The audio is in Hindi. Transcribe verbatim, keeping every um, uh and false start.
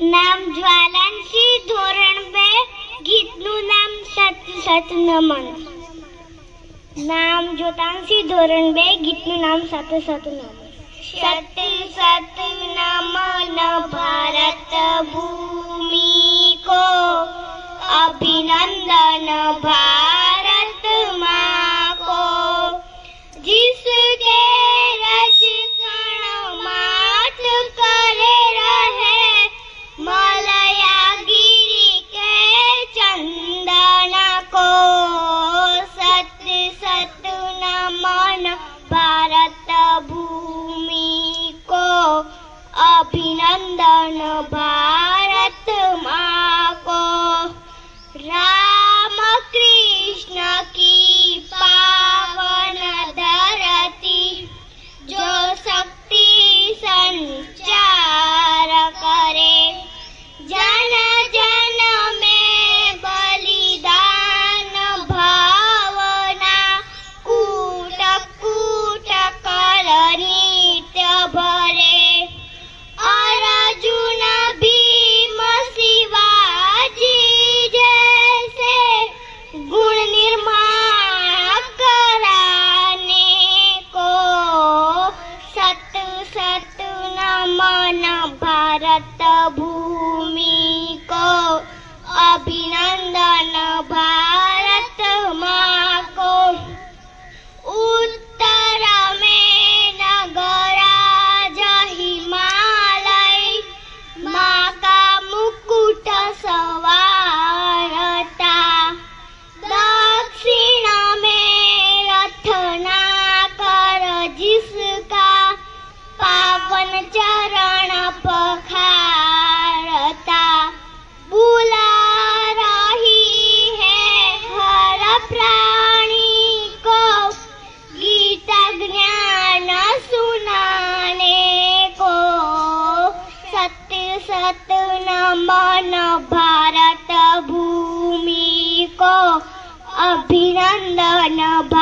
નામ જ્વાલાંશી ધોરણ બે ગીતનું નામ સત સત નમન. નામ જ્યોતાંશી ધોરણ બે ગીતનું નામ સત સત નમન. સત સત નમન ભારત ભૂમિ કો अभिनंदन भारत माँ को जिसके रज कण मात करे रहे मलया गिरी के चंदन को. सत सत नमन भारत भूमि को अभिनंदन भारत माँ को. राम कृष्ण की पावन धरती जो शक्ति संचार करे जन जन में बलिदान भावना कूट कूट कर नित्य भरे. अर्जुन भीम शिवाजी गुण निर्माण कराने को. सत सत नमन भारत भूमि को अभिनंदन भारत माँ को. उत्तर में नगराज हिमालय माँ का मुकुट सवारता. दक्षिण में रथना कर जिसका पावन चरण पखारता. बुला रही है हर प्राणी को गीता ज्ञान सुनाने को. सत्य सत नमन भारत भूमि को अभिनंदन।